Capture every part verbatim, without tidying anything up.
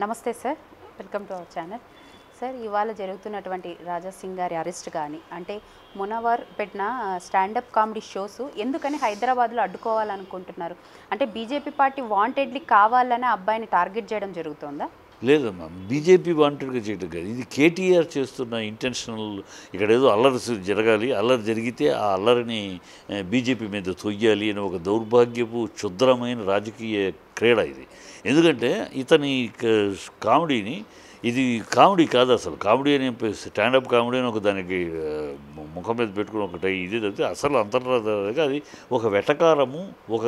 నమస్తే sir, welcome to our channel. Sir, ఇవాళ జరుగుతున్నటువంటి రాజా సింగ్ గారి అరెస్ట్ కానీ అంటే మునవర్ పెట్టిన స్టాండప్ కామెడీ షోస్ ఎందుకని హైదరాబాద్లో అడ్డుకోవాలనుకుంటున్నారు? అంటే బీజేపీ పార్టీ వాంటెడ్లీ కావాలని అబ్బాయిని టార్గెట్ చేయడం జరుగుతుందా? లేదమ్మా, బీజేపీ వాంటెడ్గా చేయటం కాదు, ఇది కేటీఆర్ చేస్తున్న ఇంటెన్షనల్. ఇక్కడ ఏదో అల్లరి జరగాలి, అల్లరి జరిగితే ఆ అల్లరిని బీజేపీ మీద తొయ్యాలి అని ఒక దౌర్భాగ్యపు క్షుద్రమైన రాజకీయ క్రీడ ఇది. ఎందుకంటే ఇతని కామెడీని, ఇది కామెడీ కాదు అసలు. కామెడీ అని స్టాండప్ కామెడీ అని ఒక దానికి ముఖం మీద పెట్టుకుని ఒకటి ఇది తప్పితే అసలు అంతర్రాష్ట్రంగా అది ఒక వెటకారము, ఒక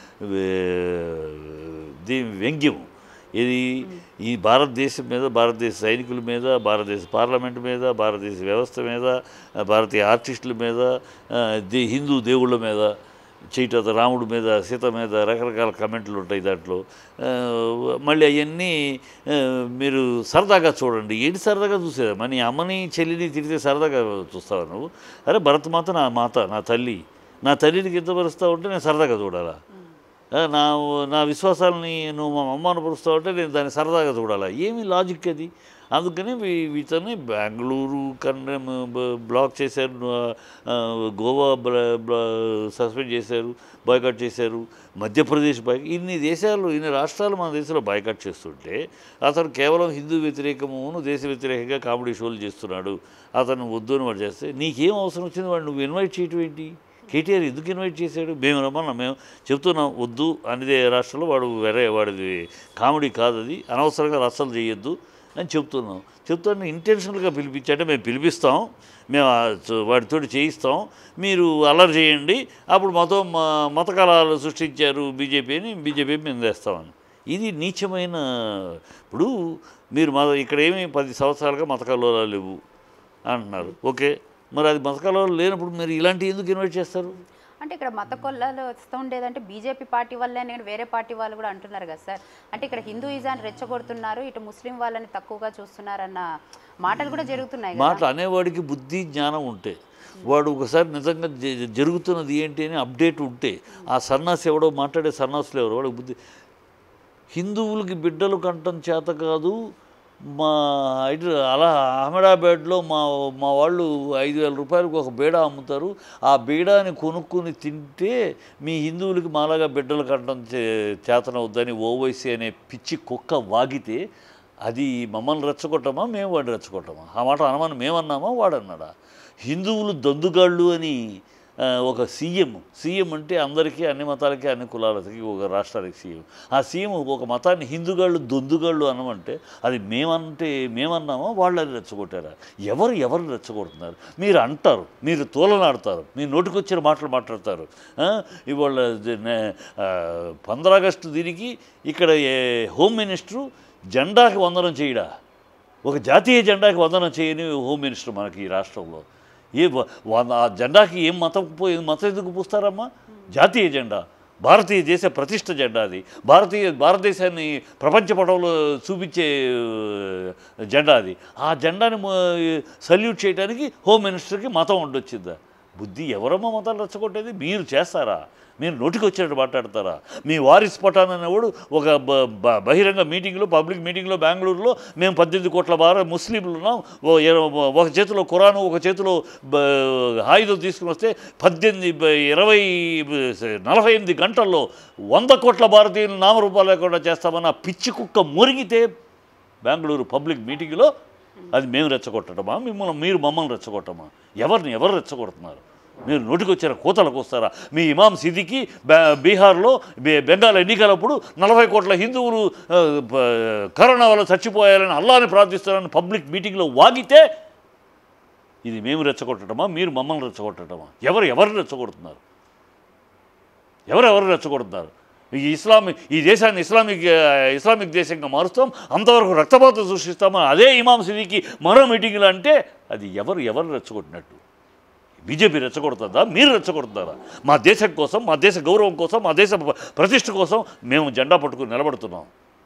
దీని వ్యంగ్యము. ఇది ఈ భారతదేశం మీద, భారతదేశ సైనికుల మీద, భారతదేశ పార్లమెంట్ మీద, భారతదేశ వ్యవస్థ మీద, భారతీయ ఆర్టిస్టుల మీద, దే హిందూ దేవుళ్ళ మీద చేయటం, రాముడి మీద, సీత మీద రకరకాల కమెంట్లు ఉంటాయి దాంట్లో. మళ్ళీ అవన్నీ మీరు సరదాగా చూడండి. ఏంటి సరదాగా చూసేది? మన అమ్మని చెల్లిని తిరిగితే సరదాగా చూస్తావా నువ్వు? అరే భరతమాత నా మాత, నా తల్లి, నా తల్లిని కిందపరుస్తావు ఉంటే నేను సరదాగా చూడాలా? నా నా విశ్వాసాలని నువ్వు మా అమ్మను పరుస్తావు అంటే నేను దాన్ని సరదాగా చూడాలా? ఏమి లాజిక్ అది? అందుకని వీటిని బెంగళూరు కన్నా బ్లాక్ చేశారు, గోవా సస్పెండ్ చేశారు, బాయ్కాట్ చేశారు, మధ్యప్రదేశ్ బాయ్ ఇన్ని దేశాలు, ఇన్ని రాష్ట్రాలు మన దేశంలో బాయ్కాట్ చేస్తుంటే అతను కేవలం హిందూ వ్యతిరేకమును దేశ వ్యతిరేకంగా కామెడీ షోలు చేస్తున్నాడు. అతను వద్దు అని వాడు చేస్తే నీకేం అవసరం వచ్చింది? వాడు నువ్వు ఇన్వైట్ చేయటం ఏంటి? కేటీఆర్ ఎందుకు ఇన్వైట్ చేశాడు? మేము రమ్మన్నా, మేము చెప్తున్నాం వద్దు అనేదే రాష్ట్రంలో వాడు వేరే, వాడిది కామెడీ కాదు, అది అనవసరంగా రచ్చలు చేయొద్దు అని చెప్తున్నాం. చెప్తాను ఇంటెన్షనల్గా పిలిపించాలంటే మేము పిలిపిస్తాం, మేము వాడితోటి చేయిస్తాం, మీరు అల్లరి చేయండి, అప్పుడు మతం మత కళాలు సృష్టించారు బీజేపీ అని బీజేపీ మేము తెస్తామని. ఇది నీచమైన. ఇప్పుడు మీరు మా ఇక్కడ ఏమి పది సంవత్సరాలుగా మత కళాలు లేవు అంటున్నారు, ఓకే, మరి అది మత కళాలు లేనప్పుడు మీరు ఇలాంటి ఎందుకు ఇన్వైట్ చేస్తారు? అంటే ఇక్కడ మత కొల్లాలు వస్తూ ఉండేదంటే బీజేపీ పార్టీ వల్లే నేను వేరే పార్టీ వాళ్ళు కూడా అంటున్నారు కదా సార్. అంటే ఇక్కడ హిందూయిజాన్ని రెచ్చగొడుతున్నారు, ఇటు ముస్లిం వాళ్ళని తక్కువగా చూస్తున్నారన్న మాటలు కూడా జరుగుతున్నాయి. మాటలు అనేవాడికి బుద్ధి జ్ఞానం ఉంటే, వాడు ఒకసారి నిజంగా జరుగుతున్నది ఏంటి అని అప్డేట్ ఉంటే, ఆ సన్నాసి ఎవడో మాట్లాడే సన్నాసులు ఎవరు, వాడికి బుద్ధి. హిందువులకి బిడ్డలు కంటం చేత కాదు, మా ఐదు అలా అహ్మదాబాద్లో మా మా వాళ్ళు ఐదు వేల రూపాయలకు ఒక బీడా అమ్ముతారు, ఆ బీడాని కొనుక్కొని తింటే మీ హిందువులకి మాలాగా బిడ్డలు కట్టడం చే చేతనవుద్దని ఓవైసీ అనే పిచ్చి కుక్క వాగితే అది మమ్మల్ని రెచ్చగొట్టమా, మేము వాడిని రెచ్చగొట్టమా? ఆ మాట అనమని మేమన్నామా, వాడన్నాడా? హిందువులు దొందుగాళ్ళు అని ఒక సీఎం, సీఎం అంటే అందరికీ, అన్ని మతాలకి, అన్ని కులాలకి, ఒక రాష్ట్రానికి సీఎం. ఆ సీఎం ఒక మతాన్ని హిందుగాళ్ళు దొందుగాళ్ళు అనమంటే అది మేమంటే మేమన్నామా, వాళ్ళని రెచ్చగొట్టారా? ఎవరు ఎవరు రెచ్చగొడుతున్నారు? మీరు అంటారు, మీరు తోలనాడతారు, మీ నోటికొచ్చిన మాటలు మాట్లాడతారు. ఇవాళ పంద్రా ఆగస్టు దీనికి ఇక్కడ హోమ్ మినిస్టరు జెండాకి వందనం చేయడా? ఒక జాతీయ జెండాకి వందనం చేయని హోమ్ మినిస్టర్ మనకి ఈ రాష్ట్రంలో. ఏ ఆ జెండాకి ఏం మతం పోయి మతం ఎందుకు పూస్తారమ్మా? జాతీయ జెండా, భారతీయ దేశ ప్రతిష్ట జెండా, అది భారతీయ భారతదేశాన్ని ప్రపంచ పటంలో చూపించే జెండా అది. ఆ జెండాని సల్యూట్ చేయడానికి హోమ్ మినిస్టర్కి మతం ఉండొచ్చిందా? బుద్ధి ఎవరమ్మా మతాలు రెచ్చగొట్టేది? మీరు చేస్తారా? మీరు నోటికి వచ్చినట్టు మాట్లాడతారా? మీ వారిస్ పఠాన్ అనేవాడు ఒక బహిరంగ మీటింగ్లో, పబ్లిక్ మీటింగ్లో బెంగళూరులో మేము పద్దెనిమిది కోట్ల భారత ముస్లింలు ఉన్నాం, ఒక చేతిలో ఖురాను, ఒక చేతిలో ఆయుధం తీసుకుని వస్తే పద్దెనిమిది ఇరవై నలభై ఎనిమిది గంటల్లో వంద కోట్ల భారతీయులు నామరూపాలు లేకుండా చేస్తామన్న పిచ్చి కుక్క మురిగితే బెంగళూరు పబ్లిక్ మీటింగ్లో అది మేము రెచ్చగొట్టడమా, మిమ్మల్ని మీరు మమ్మల్ని రెచ్చగొట్టమా? ఎవరిని ఎవరు రెచ్చగొడుతున్నారు? మీరు నోటికి వచ్చిన కోతలకు వస్తారా? మీ ఇమాం సిద్దికి బీహార్లో బెంగాల్ ఎన్నికలప్పుడు నలభై కోట్ల హిందువులు కరోనా వల్ల చచ్చిపోయారని అల్లాని ప్రార్థిస్తారని పబ్లిక్ మీటింగ్లో వాగితే ఇది మేము రెచ్చగొట్టడమా, మీరు మమ్మల్ని రెచ్చగొట్టడమా? ఎవరు ఎవరు రెచ్చగొడుతున్నారు? ఎవరెవరు రెచ్చగొడుతున్నారు? ఈ ఇస్లామిక్ ఈ దేశాన్ని ఇస్లామిక్ ఇస్లామిక్ దేశంగా మారుస్తాం, అంతవరకు రక్తపాతం సృష్టిస్తామని అదే ఇమాం సిద్దికి మరో మీటింగ్లు అంటే అది ఎవరు ఎవరు రెచ్చగొట్టినట్టు? బీజేపీ రెచ్చగొడుతుందా, మీరు రెచ్చగొడుతున్నారా? మా దేశం కోసం, మా దేశ గౌరవం కోసం, మా దేశ ప్రతిష్ట కోసం మేము జెండా పట్టుకుని నిలబడుతున్నాం.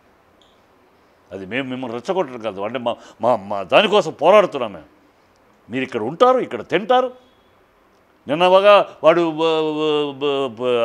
అది మేము మిమ్మల్ని రెచ్చగొట్టడం కాదు, అంటే మా మా మా దానికోసం పోరాడుతున్నాం మేము. మీరు ఇక్కడ ఉంటారు, ఇక్కడ తింటారు. నిన్నవగా వాడు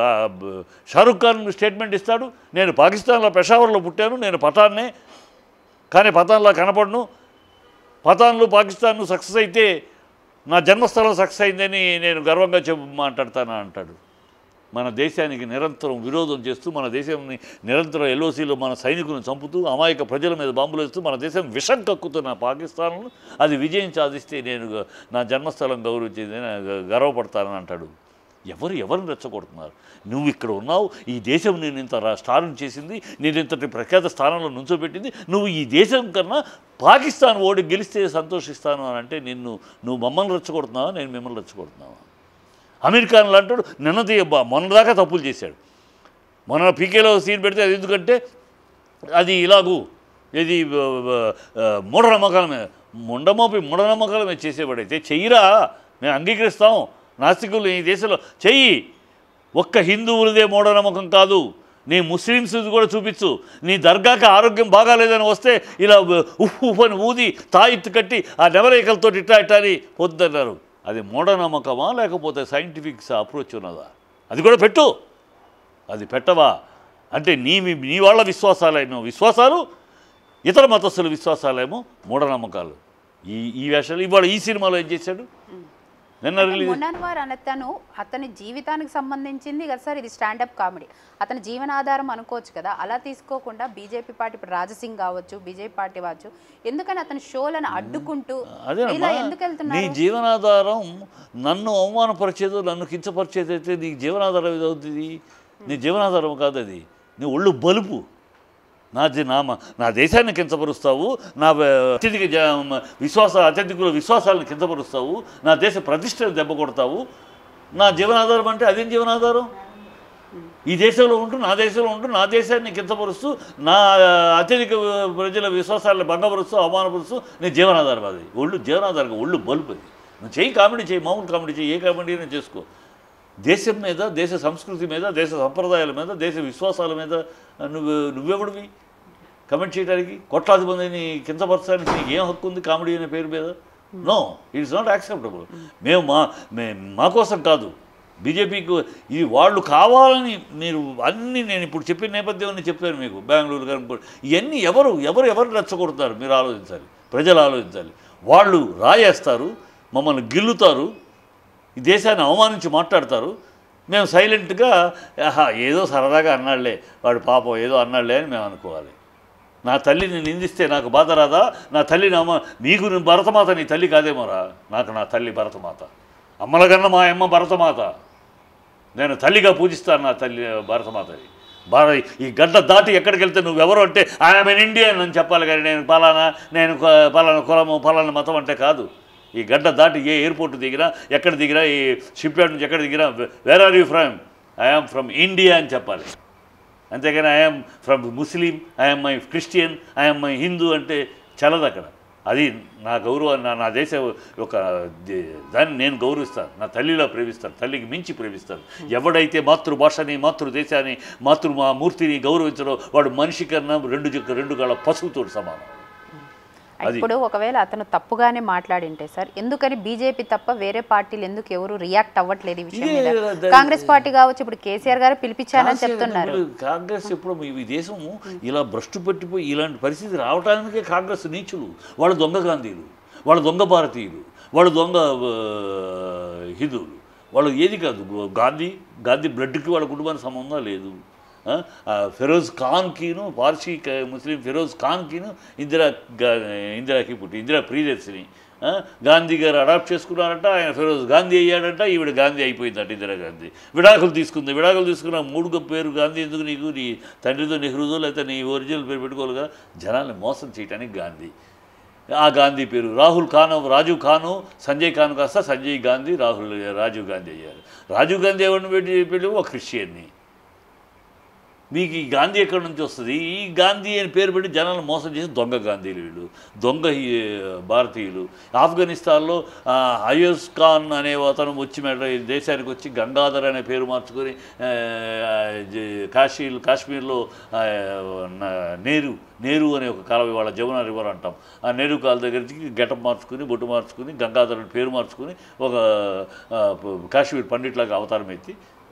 షారుఖ్ ఖాన్ స్టేట్మెంట్ ఇస్తాడు, నేను పాకిస్తాన్లో పెషావర్లో పుట్టాను, నేను పఠాన్నే, కానీ పతాన్లా కనపడను. పతాన్లు పాకిస్తాన్ సక్సెస్ అయితే నా జన్మస్థలం సక్సెస్ అయిందని నేను గర్వంగా చెప్పు మాట్లాడతాను అంటాడు. మన దేశానికి నిరంతరం విరోధం చేస్తూ, మన దేశాన్ని నిరంతరం ఎల్ఓసీలో మన సైనికులను చంపుతూ, అమాయక ప్రజల మీద బాంబులు వేస్తూ మన దేశం విషం కక్కుతున్న పాకిస్తాన్ను అది విజయం సాధిస్తే నేను నా జన్మస్థలం గౌరవించింది గర్వపడతానని అంటాడు. ఎవరు ఎవరిని రెచ్చగొడుతున్నారు? నువ్వు ఇక్కడ ఉన్నావు, ఈ దేశం నేను ఇంత స్టార్ట్ చేసింది, నేను ఇంతటి ప్రఖ్యాత స్థానంలో నుంచోబెట్టింది, నువ్వు ఈ దేశం కన్నా పాకిస్తాన్ ఓడి గెలిస్తే సంతోషిస్తాను అని అంటే నిన్ను నువ్వు మమ్మల్ని రెచ్చగొడుతున్నావా, నేను మిమ్మల్ని రెచ్చగొడుతున్నావా? అమెరికాను అంటాడు నిన్నది మొన్నదాకా తప్పులు చేశాడు. మొన్న పీకేలో సీన్ పెడితే అది ఎందుకంటే అది ఇలాగూ ఇది మూఢనమ్మకాల మీద ముండమోపి మూఢనమ్మకాల మీద చేసేవాడైతే చెయ్యిరా, మేము అంగీకరిస్తాం. నాస్తికులు ఈ దేశంలో చెయ్యి. ఒక్క హిందువులదే మూఢనమ్మకం కాదు, నీ ముస్లిమ్స్ కూడా చూపించు. నీ దర్గాకి ఆరోగ్యం బాగాలేదని వస్తే ఇలా ఉఫ్ ఉఫ్ అని ఊది తాయిత్తు కట్టి ఆ నెమరేకలతో ఇట్టా ఇట్టా అని పొద్దున్నారు. అది మూఢనమ్మకమా లేకపోతే సైంటిఫిక్ అప్రోచ్ ఉన్నదా? అది కూడా పెట్టు. అది పెట్టవా అంటే నీ నీ వాళ్ళ విశ్వాసాలేమో విశ్వాసాలు, ఇతర మతస్థుల విశ్వాసాలేమో మూఢనమ్మకాలు. ఈ ఈ వేషాలు ఇవాళ ఈ సినిమాలో ఏం చేశాడు? నిన్న రిలీజ్ మునన్వర్ అనే తను అతని జీవితానికి సంబంధించింది కదా సార్, ఇది స్టాండప్ కామెడీ, అతని జీవనాధారం అనుకోవచ్చు కదా. అలా తీసుకోకుండా బీజేపీ పార్టీ ఇప్పుడు రాజసింగ్ కావచ్చు, బీజేపీ పార్టీ కావచ్చు, ఎందుకని అతని షోలను అడ్డుకుంటూ ఇలా ఎందుకు వెళ్తున్నారు? నీ జీవనాధారం నన్ను అవమానపరిచేదో నన్ను కించపరిచేది అయితే నీ జీవనాధారం ఇది అవుతుంది. నీ జీవనాధారం కాదు అది, నీ ఒళ్ళు బలుపు. నా నా నా దేశాన్ని కించపరుస్తావు, నా అత్యధిక విశ్వాస అత్యధికుల విశ్వాసాలను కించపరుస్తావు, నా దేశ ప్రతిష్టను దెబ్బ కొడతావు. నా జీవనాధారం అంటే అదేం జీవనాధారం? ఈ దేశంలో ఉంటూ నా దేశంలో ఉంటూ నా దేశాన్ని కించపరుస్తూ నా అత్యధిక ప్రజల విశ్వాసాలను భంగపరుస్తూ అవమానపరుస్తూ నీ జీవనాధారం అది. ఒళ్ళు జీవనాధారం, ఒళ్ళు బలుపు అది. నువ్వు చేయి, కామెడీ చేయి, మామూలు కామెడీ చేయి, ఏ కామెడీ అయినా చేసుకో. దేశం మీద, దేశ సంస్కృతి మీద, దేశ సంప్రదాయాల మీద, దేశ విశ్వాసాల మీద నువ్వు నువ్వెవడివి కమెంట్ చేయడానికి? కోట్లాది మందిని కించపరచడానికి నీకు ఏం హక్కు ఉంది కామెడీ అనే పేరు మీద? No, it is not acceptable. మేము మా మే మా కోసం కాదు, బీజేపీకి ఇది వాళ్ళు కావాలని మీరు అన్నీ నేను ఇప్పుడు చెప్పిన నేపథ్యం చెప్పాను మీకు. బెంగళూరు కానీ ఇవన్నీ ఎవరు ఎవరు ఎవరు రెచ్చగొడతారు మీరు ఆలోచించాలి, ప్రజలు ఆలోచించాలి. వాళ్ళు రాయేస్తారు, మమ్మల్ని గిల్లుతారు, ఈ దేశాన్ని అవమానించి మాట్లాడతారు. మేము సైలెంట్గా ఏదో సరదాగా అన్నాళ్లే, వాడు పాపం ఏదో అన్నాళ్లే అని మేము అనుకోవాలి. నా తల్లిని నిందిస్తే నాకు బాధ రాదా? నా తల్లిని అమ్మ, మీకు భరతమాత నీ తల్లి కాదేమోరా? నాకు నా తల్లి భరతమాత, అమ్మలకన్నా మా అమ్మ భరతమాత. నేను తల్లిగా పూజిస్తాను నా తల్లి భరతమాతని. భార ఈ గడ్డ దాటి ఎక్కడికి వెళ్తే నువ్వెవరు అంటే ఐఎమ్ ఎన్ ఇండియన్ అని చెప్పాలి, కానీ నేను పలానా నేను పలానా కులము పలానా మతం అంటే కాదు. ఈ గడ్డ దాటి ఏ ఎయిర్పోర్ట్ దిగినా, ఎక్కడ దిగినా, ఈ షిప్ యార్డ్ నుంచి ఎక్కడ దిగినా where are you from? I'm from India అని చెప్పాలి. అంతేగాని I'm from Muslim, I'm my Christian, I'm my Hindu అంటే చల్లదు అక్కడ. అది నా గౌరవం, నా నా దేశ ఒక దాన్ని నేను గౌరవిస్తాను, నా తల్లిలా ప్రేమిస్తాను, తల్లికి మించి ప్రేమిస్తాను. ఎవడైతే మాతృభాషని, మాతృదేశాన్ని, మాతృ మా మూర్తిని గౌరవించడో వాడు మనిషి కన్నా రెండు రెండు కాళ్ళ పశువుతో సమానం. ఇప్పుడు ఒకవేళ అతను తప్పుగానే మాట్లాడింటే సార్, ఎందుకని బీజేపీ తప్ప వేరే పార్టీలు ఎందుకు ఎవరు రియాక్ట్ అవ్వట్లేదు ఈ విషయం మీద? కాంగ్రెస్ పార్టీ కావచ్చు, ఇప్పుడు కేసీఆర్ గారు పిలిపించారని చెప్తున్నారు. కాంగ్రెస్ ఎప్పుడు ఈ దేశము ఇలా భ్రష్టు పెట్టిపోయి ఇలాంటి పరిస్థితి రావడానికే కాంగ్రెస్ నీచులు. వాళ్ళు దొంగ గాంధీలు, వాళ్ళు దొంగ భారతీయులు, వాళ్ళు దొంగ హిందువులు. వాళ్ళు ఏది కాదు. గాంధీ గాంధీ బ్లడ్కి వాళ్ళ కుటుంబానికి సంబంధం లేదు. ఫిరోజ్ ఖాన్కిను, పార్సీ ముస్లిం ఫిరోజ్ ఖాన్కిను ఇందిరా ఇందిరాకి పుట్టి ఇందిరా ప్రియదర్శిని గాంధీ గారు అడాప్ట్ చేసుకున్నారంట. ఆయన ఫిరోజ్ గాంధీ అయ్యాడంట, ఈవిడ గాంధీ అయిపోయిందంట. ఇందిరా గాంధీ విడాకులు తీసుకుంది. విడాకులు తీసుకున్న మూడు పేరు గాంధీ ఎందుకు నీకు? నీ తండ్రితో నెహ్రూదో లేకపోతే నీ ఒరిజినల్ పేరు పెట్టుకోవాలి కదా. జనాల్ని మోసం చేయడానికి గాంధీ, ఆ గాంధీ పేరు. రాహుల్ ఖాన్, రాజీవ్ ఖాను, సంజయ్ ఖాన్ కాస్త సంజయ్ గాంధీ, రాహుల్ రాజీవ్ గాంధీ అయ్యారు. రాజీవ్ గాంధీ ఎవరిని పెట్టి పెళ్ళి? ఒక క్రిస్టియన్ని. మీకు ఈ గాంధీ ఎక్కడి నుంచి వస్తుంది? ఈ గాంధీ అని పేరు పెట్టి జనాలను మోసం చేసి దొంగ గాంధీలు వీళ్ళు, దొంగ భారతీయులు. ఆఫ్ఘనిస్తాన్లో అయోజ్ ఖాన్ అనే అతను వచ్చి దేశానికి వచ్చి గంగాధర్ అనే పేరు మార్చుకొని కాశీ కాశ్మీర్లో నేరు నేరు అనే ఒక కాలం వాళ్ళ జమునా రివర్ అంటాం. ఆ నేరు కాల దగ్గరికి గెటప్ మార్చుకుని, బొట్టు మార్చుకుని, గంగాధర్ పేరు మార్చుకుని ఒక కాశ్మీర్ పండిట్లాగా అవతారం ఎత్తి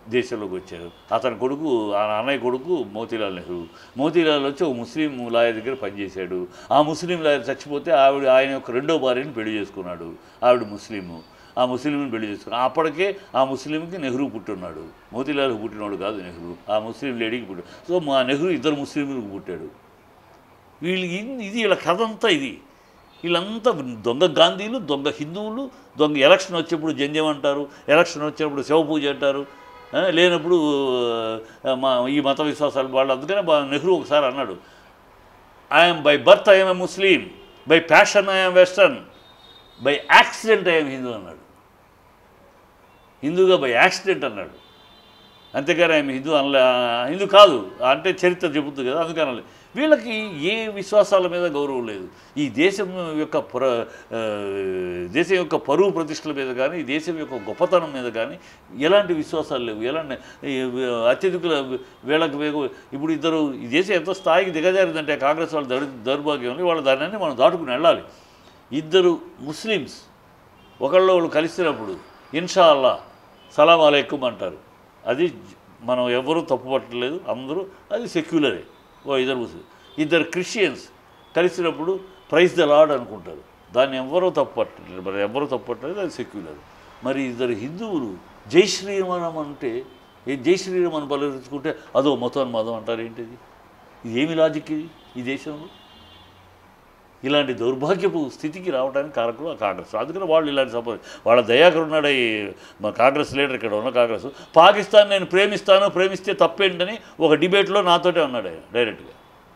దేశంలోకి వచ్చారు. అతని కొడుకు ఆ అన్నయ్య కొడుకు మోతీలాల్ నెహ్రూ. మోతీలాల్ వచ్చి ఒక ముస్లిం లాయర్ దగ్గర పనిచేశాడు. ఆ ముస్లిం లాయర్ చచ్చిపోతే ఆవిడ ఆయన యొక్క రెండో భార్యని పెళ్లి చేసుకున్నాడు. ఆవిడ ముస్లిము. ఆ ముస్లింని పెళ్లి చేసుకున్నాడు. అప్పటికే ఆ ముస్లింకి నెహ్రూ పుట్టున్నాడు. మోతీలాల్కి పుట్టినవాడు కాదు నెహ్రూ, ఆ ముస్లిం లేడీకి పుట్టాడు. సో మా నెహ్రూ ఇద్దరు ముస్లింలకు పుట్టాడు. వీళ్ళు ఇది వీళ్ళ కథ అంతా ఇది. వీళ్ళంతా దొంగ గాంధీలు, దొంగ హిందువులు, దొంగ ఎలక్షన్ వచ్చేప్పుడు జంజం అంటారు, ఎలక్షన్ వచ్చేప్పుడు శివపూజ అంటారు, లేనప్పుడు మా ఈ మత విశ్వాసాలు వాళ్ళు. అందుకనే నెహ్రూ ఒకసారి అన్నాడు, I'm by birth I'm a Muslim, by passion I'm western, by accident I'm Hindu అన్నాడు. హిందూగా బై యాక్సిడెంట్ అన్నాడు, అంతేగాని ఆయన హిందూ అనలే. హిందూ కాదు అంటే చరిత్ర చెబుతుంది కదా, అందుకని అనలే. వీళ్ళకి ఏ విశ్వాసాల మీద గౌరవం లేదు. ఈ దేశం యొక్క ప్ర దేశం యొక్క పరువు ప్రతిష్టల మీద కానీ, ఈ దేశం యొక్క గొప్పతనం మీద కానీ ఎలాంటి విశ్వాసాలు లేవు. ఎలాంటి అత్యధికుల వీళ్ళకి వేగు. ఇప్పుడు ఇద్దరు ఈ దేశం ఎంత స్థాయికి దిగజారిందంటే కాంగ్రెస్ వాళ్ళ దౌర్ దౌర్భాగ్యం వాళ్ళ దాన్ని మనం దాటుకుని వెళ్ళాలి. ఇద్దరు ముస్లిమ్స్ ఒకళ్ళు వాళ్ళు కలిసినప్పుడు ఇన్షా అల్లా సలాం అలైకుం అంటారు. అది మనం ఎవరూ తప్పుపట్టలేదు, అందరూ అది సెక్యులరే. ఓ ఇద్దరు ముస్లిం. ఇద్దరు క్రిస్టియన్స్ కలిసినప్పుడు ప్రైజ్ ద లార్డ్ అనుకుంటారు, దాన్ని ఎవరూ తప్పుపట్టలేదు. మరి ఎవరూ తప్పుపట్టలేదు, అది సెక్యులర్. మరి ఇద్దరు హిందువులు జై శ్రీరామ్ అంటే ఏ జై శ్రీరామ్ అని బలరించుకుంటే అదో మతం మతం అంటారు. ఏంటిది? ఇది ఏమి లాజిక్ ఇది ఈ దేశంలో? ఇలాంటి దౌర్భాగ్యపు స్థితికి రావడానికి కారకులు ఆ కాంగ్రెస్. అందుకని వాళ్ళు ఇలాంటి సపోర్ట్. వాళ్ళ దయాకర్ ఉన్నాడు ఈ మా కాంగ్రెస్ లీడర్, ఇక్కడ ఉన్న కాంగ్రెస్. పాకిస్తాన్ నేను ప్రేమిస్తాను, ప్రేమిస్తే తప్పేంటని ఒక డిబేట్లో నాతోటే అన్నాడు ఆయన డైరెక్ట్గా.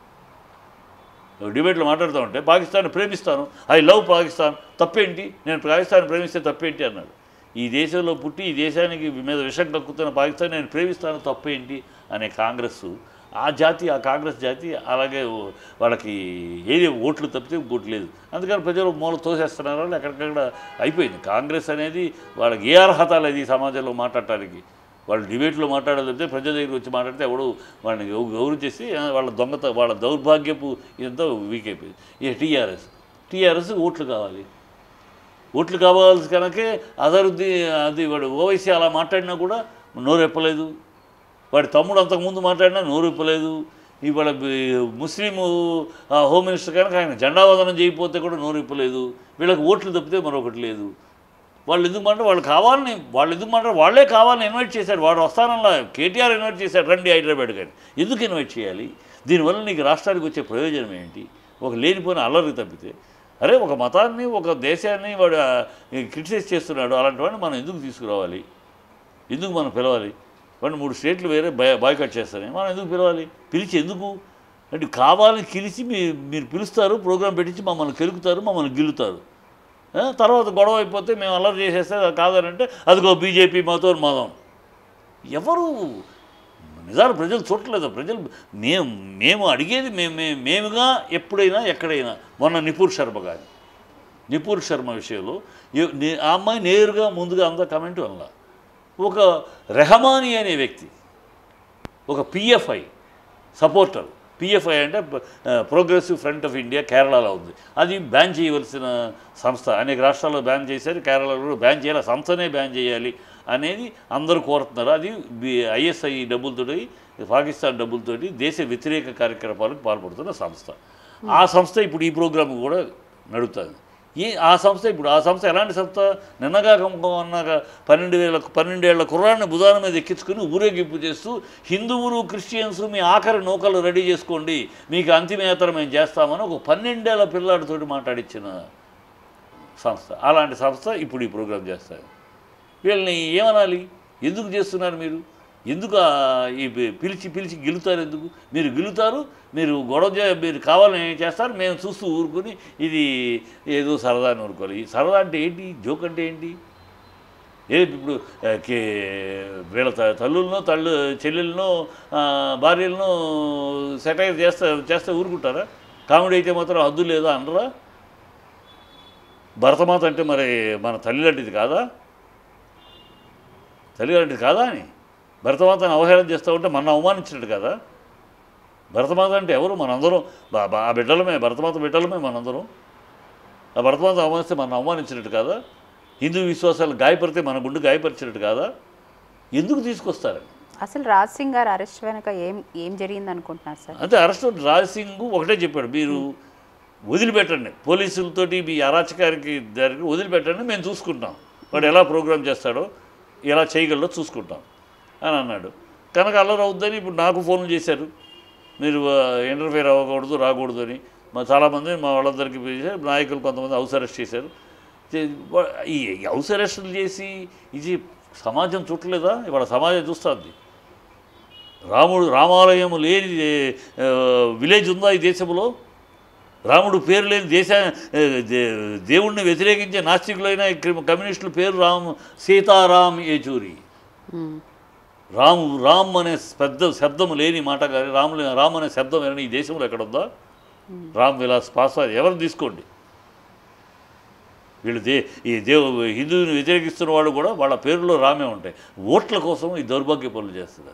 ఒక డిబేట్లో మాట్లాడుతూ ఉంటే పాకిస్తాన్ ప్రేమిస్తాను, ఐ లవ్ పాకిస్తాన్, తప్పేంటి, నేను పాకిస్తాన్ ప్రేమిస్తే తప్పేంటి అన్నాడు. ఈ దేశంలో పుట్టి ఈ దేశానికి మీద విషం కక్కుతున్న పాకిస్తాన్ నేను ప్రేమిస్తాను తప్పేంటి అనే కాంగ్రెస్, ఆ జాతి, ఆ కాంగ్రెస్ జాతి అలాగే వాళ్ళకి ఏది ఓట్లు తప్పితే ఇంకోటి లేదు. అందుకని ప్రజలు మూల తోసేస్తున్నారు. వాళ్ళు ఎక్కడికక్కడ అయిపోయింది. కాంగ్రెస్ అనేది వాళ్ళకి ఏ అర్హత లేదు ఈ సమాజంలో మాట్లాడటానికి. వాళ్ళు డిబేట్లో మాట్లాడాలంటే ప్రజల దగ్గరికి వచ్చి మాట్లాడితే ఎవడు వాళ్ళని గౌరవించేసి వాళ్ళ దొంగత వాళ్ళ దౌర్భాగ్యపు ఇదంతా వీక్ అయిపోయింది. ఇక టీఆర్ఎస్ టీఆర్ఎస్ ఓట్లు కావాలి. ఓట్లు కావాల్సి కనుకే అజరుద్దీ అది వాడు ఓవైసీ అలా మాట్లాడినా కూడా నోరెప్పలేదు. వాడి తమ్ముడు అంతకుముందు మాట్లాడినా నోరు ఇప్పలేదు. ఇవాళ ముస్లిము హోమ్ మినిస్టర్ కనుక ఆయన జెండావదనం చేయకపోతే కూడా నోరు ఇప్పలేదు. వీళ్ళకి ఓట్లు తప్పితే మరొకటి లేదు. వాళ్ళు ఎందుకు మాట వాళ్ళు కావాలని వాళ్ళు ఎందుకు మాట వాళ్ళే కావాలని ఇన్వైట్ చేశాడు. వాడు వస్తానన్నా కేటీఆర్ ఇన్వైట్ చేశాడు, రండి హైదరాబాద్ కానీ. ఎందుకు ఇన్వైట్ చేయాలి? దీనివల్ల నీకు రాష్ట్రానికి వచ్చే ప్రయోజనం ఏంటి? ఒక లేనిపోయిన అల్లరి తప్పితే. అరే ఒక మతాన్ని ఒక దేశాన్ని వాడు క్రిటిసైజ్ చేస్తున్నాడు, అలాంటి వాడిని మనం ఎందుకు తీసుకురావాలి? ఎందుకు మనం పిలవాలి? వాడిని మూడు స్టేట్లు వేరే బై బాయ్కాట్ చేస్తారని మనం ఎందుకు పిలవాలి? పిలిచి ఎందుకు అంటే కావాలని పిలిచి మీ మీరు పిలుస్తారు, ప్రోగ్రాం పెట్టించి మమ్మల్ని కెలుకుతారు, మమ్మల్ని గిల్లుతారు. తర్వాత గొడవ అయిపోతే మేము అల్లరి చేసేస్తే కాదనంటే అదిగో బీజేపీ మతం మతం. ఎవరు నిజాలు ప్రజలు చూడలేదు. ప్రజలు మేము మేము అడిగేది మేము మేముగా ఎప్పుడైనా ఎక్కడైనా. మొన్న నిపూర్ శర్మ కానీ నిపూర్ శర్మ విషయంలో ఆ అమ్మాయి నేరుగా ముందుగా అంతా కమెంట్ వల్ల ఒక రెహమానీ అనే వ్యక్తి, ఒక పిఎఫ్ఐ సపోర్టర్. పిఎఫ్ఐ అంటే ప్రోగ్రెసివ్ ఫ్రంట్ ఆఫ్ ఇండియా, కేరళలో ఉంది. అది బ్యాన్ చేయవలసిన సంస్థ. అనేక రాష్ట్రాల్లో బ్యాన్ చేశారు, కేరళలో బ్యాన్ చేయాలి, సంస్థనే బ్యాన్ చేయాలి అనేది అందరూ కోరుతున్నారు. అది ఐఎస్ఐ డబ్బులతోటి, పాకిస్తాన్ డబ్బులతోటి దేశ వ్యతిరేక కార్యక్రమాలకు పాల్పడుతున్న సంస్థ. ఆ సంస్థ ఇప్పుడు ఈ ప్రోగ్రాం కూడా నడుపుతుంది. ఏ ఆ సంస్థ ఇప్పుడు ఆ సంస్థ ఎలాంటి సంస్థ? నిన్నగా అన్నాక పన్నెండు వేల పన్నెండేళ్ల కుర్రాన్ని బుధాన మీద ఎక్కించుకుని ఊరేగింపు చేస్తూ హిందువులు క్రిస్టియన్స్ మీ ఆఖరి నౌకలు రెడీ చేసుకోండి, మీకు అంతిమయాత్ర మేము చేస్తామని ఒక పన్నెండేళ్ల పిల్లాడితోటి మాట్లాడించిన సంస్థ. అలాంటి సంస్థ ఇప్పుడు ఈ ప్రోగ్రాం చేస్తారు. వీళ్ళని ఏమనాలి? ఎందుకు చేస్తున్నారు మీరు? ఎందుకు ఈ పిలిచి పిలిచి గెలుతారు? ఎందుకు మీరు గెలుతారు? మీరు గొడవ మీరు కావాలని చేస్తారు, మేము చూస్తూ ఊరుకొని ఇది ఏదో సరదా అని ఊరుకోవాలి. ఈ సరదా అంటే ఏంటి? జోక్ అంటే ఏంటి? ఏ ఇప్పుడు కే వీళ్ళ తల్లులను తల్లు చెల్లెలను భార్యలను సెటైర్ చేస్తే చేస్తే ఊరుకుంటారా? కామెడీ అయితే మాత్రం హద్దు లేదా అనరా? భరతమాత అంటే మరి మన తల్లి లాంటిది కాదా? తల్లి లాంటిది కాదా అని భరతమాతను అవహేళన చేస్తూ ఉంటే మన అవమానించినట్టు కదా. భరతమాత అంటే ఎవరు? మనందరం ఆ బిడ్డలమే, భరతమాత బిడ్డలమే మనందరం. ఆ భరతమాత అవమానిస్తే మనం అవమానించినట్టు కాదా? హిందూ విశ్వాసాలు గాయపడితే మన గుండె గాయపరిచినట్టు కాదా? ఎందుకు తీసుకొస్తారని. అసలు రాజ్ సింగ్ గారు అరెస్ట్ వెనక ఏం ఏం జరిగింది అనుకుంటున్నారు సార్? అంటే అరెస్ట్ రాజ్ సింగ్ ఒకటే చెప్పాడు, మీరు వదిలిపెట్టండి, పోలీసులతోటి మీ అరాచకానికి దానికి వదిలిపెట్టండి, మేము చూసుకుంటాం, వాడు ఎలా ప్రోగ్రామ్ చేస్తాడో ఎలా చేయగలడో చూసుకుంటాం అని అన్నాడు. కనుక అల్లరి అవుద్దని ఇప్పుడు నాకు ఫోన్లు చేశారు, మీరు ఇంటర్ఫేర్ అవ్వకూడదు రాకూడదు అని. మా చాలామంది మా వాళ్ళందరికీ నాయకులు కొంతమంది హౌస్ అరెస్ట్ చేశారు. ఈ హౌస్ అరెస్టులు చేసి ఇది సమాజం చుట్టలేదా? ఇవాళ సమాజం చూస్తుంది. రాముడు రామాలయం లేని విలేజ్ ఉందా ఈ దేశంలో? రాముడు పేరు లేని దేశ దేవుణ్ణి వ్యతిరేకించే నాస్తికులైన కమ్యూనిస్టుల పేరు రామ్ సీతారాం ఏచూరి. రాము రామ్ అనే పెద్ద శబ్దం లేని మాట కానీ రాము రామ్ అనే శబ్దం ఏమైనా ఈ దేశంలో ఎక్కడుందా? రామ్ విలాస్ పాస్వాన్ ఎవరు తీసుకోండి, వీళ్ళు దే ఈ దేవు హిందువుని వ్యతిరేకిస్తున్న వాళ్ళు కూడా వాళ్ళ పేరులో రామే ఉంటాయి. ఓట్ల కోసం ఈ దౌర్భాగ్య పనులు చేస్తున్నారు.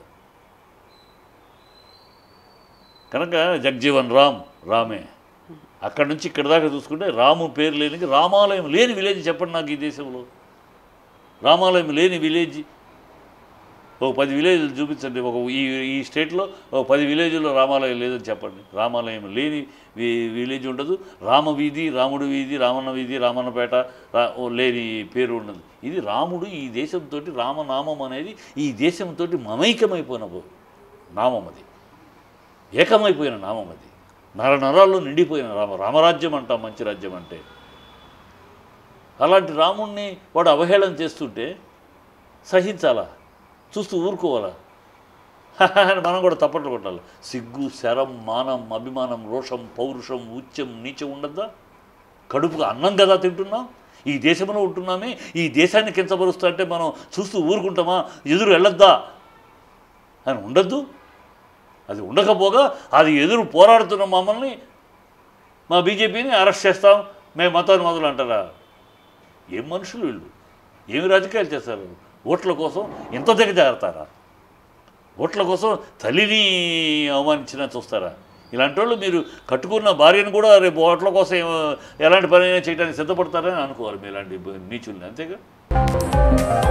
కనుక జగ్జీవన్ రామ్ రామే. అక్కడి నుంచి ఇక్కడ దాకా చూసుకుంటే రాము పేరు లేని రామాలయం లేని విలేజ్ చెప్పండి నాకు ఈ దేశంలో. రామాలయం లేని విలేజ్ ఒక పది విలేజ్లు చూపించండి. ఒక ఈ ఈ స్టేట్లో ఒక పది విలేజ్లో రామాలయం లేదని చెప్పండి. రామాలయం లేని విలేజ్ ఉండదు. రామవీధి, రాముడు వీధి, రామన్న వీధి, రామన్నపేట లేని పేరు ఉండదు. ఇది రాముడు ఈ దేశంతో రామనామం అనేది ఈ దేశంతో మమైకమైపోయిన నామం, అది ఏకమైపోయిన నామం, అది నర నరాల్లో నిండిపోయిన రామ రామరాజ్యం అంటాం మంచి రాజ్యం అంటే. అలాంటి రాముణ్ణి వాడు అవహేళన చేస్తుంటే సహించాలా? చూస్తూ ఊరుకోవాలా? మనం కూడా తప్పట్లు కొట్టాలి. సిగ్గు, శరం, మానం, అభిమానం, రోషం, పౌరుషం, ఉచ్చం, నీచం ఉండద్దా? కడుపుగా అన్నం కదా తింటున్నాం, ఈ దేశంలో ఉంటున్నామే, ఈ దేశాన్ని కించపరుస్తా అంటే మనం చూస్తూ ఊరుకుంటామా? ఎదురు వెళ్ళొద్దా అని ఉండద్దు. అది ఉండకపోగా అది ఎదురు పోరాడుతున్న మమ్మల్ని, మా బీజేపీని అరెస్ట్ చేస్తాం, మేము మతాన్ని మొదలు అంటారా? ఏం మనుషులు వీళ్ళు? ఏమి రాజకీయాలు చేస్తారు? ఓట్ల కోసం ఎంత దిగజారుతారా? ఓట్ల కోసం తల్లిని అవమానించినా చూస్తారా? ఇలాంటి వాళ్ళు మీరు కట్టుకున్న భార్యను కూడా రేపు ఓట్ల కోసం ఎలాంటి పని చేయడానికి సిద్ధపడతారని అనుకోవాలి. మీరు ఇలాంటి నీచుల్ని, అంతేగా.